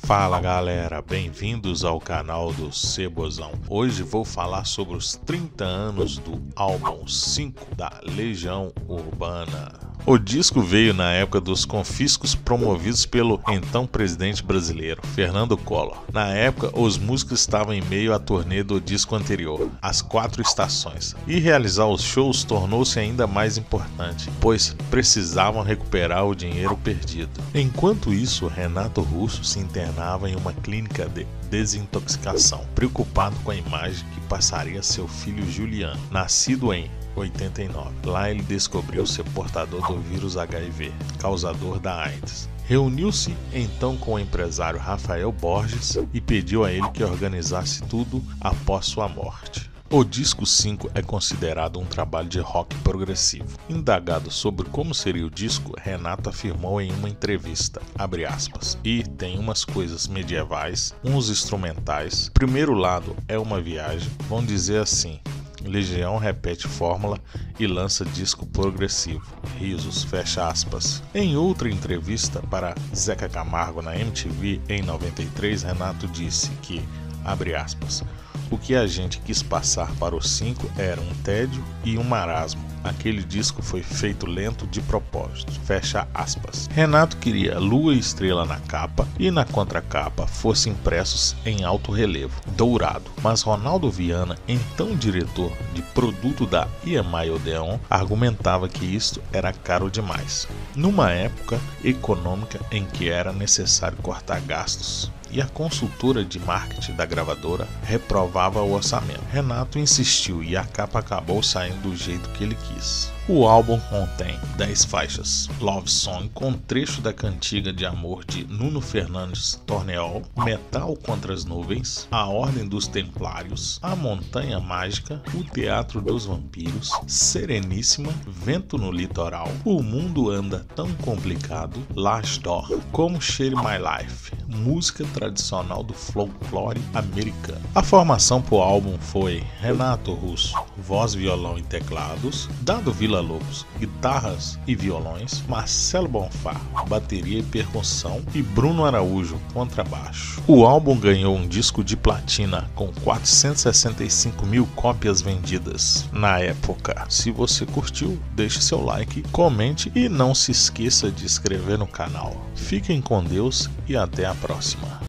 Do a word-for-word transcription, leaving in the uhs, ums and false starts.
Fala galera, bem-vindos ao canal do Cebozão. Hoje vou falar sobre os trinta anos do álbum cinco da Legião Urbana. O disco veio na época dos confiscos promovidos pelo então presidente brasileiro, Fernando Collor. Na época, os músicos estavam em meio à turnê do disco anterior, As Quatro Estações, e realizar os shows tornou-se ainda mais importante, pois precisavam recuperar o dinheiro perdido. Enquanto isso, Renato Russo se internava em uma clínica de desintoxicação, preocupado com a imagem que passaria a seu filho Juliano, nascido em oitenta e nove. Lá ele descobriu ser portador do vírus H I V, causador da AIDS. Reuniu-se então com o empresário Rafael Borges e pediu a ele que organizasse tudo após sua morte. O disco cinco é considerado um trabalho de rock progressivo. Indagado sobre como seria o disco, Renato afirmou em uma entrevista, abre aspas, e tem umas coisas medievais, uns instrumentais. Primeiro lado é uma viagem, vamos dizer assim, Legião repete fórmula e lança disco progressivo. Risos, fecha aspas. Em outra entrevista para Zeca Camargo na M T V em noventa e três, Renato disse que, abre aspas, o que a gente quis passar para os cinco era um tédio e um marasmo. Aquele disco foi feito lento de propósito. Fecha aspas. Renato queria lua e estrela na capa e na contracapa fossem impressos em alto relevo, dourado. Mas Ronaldo Viana, então diretor de produto da E M I Odeon, argumentava que isto era caro demais, numa época econômica em que era necessário cortar gastos. E a consultora de marketing da gravadora reprovava o orçamento. Renato insistiu e a capa acabou saindo do jeito que ele quis. O álbum contém dez faixas, Love Song, com trecho da cantiga de amor de Nuno Fernandes Torneol, Metal contra as Nuvens, A Ordem dos Templários, A Montanha Mágica, O Teatro dos Vampiros, Sereníssima, Vento no Litoral, O Mundo Anda Tão Complicado, Last Door, Como Share My Life, música tradicional do folclore americano. A formação para o álbum foi Renato Russo, voz, violão e teclados, Dado Villa Lobos, guitarras e violões, Marcelo Bonfá, bateria e percussão e Bruno Araújo, contrabaixo. O álbum ganhou um disco de platina com quatrocentos e sessenta e cinco mil cópias vendidas na época. Se você curtiu, deixe seu like, comente e não se esqueça de inscrever no canal. Fiquem com Deus e até a próxima.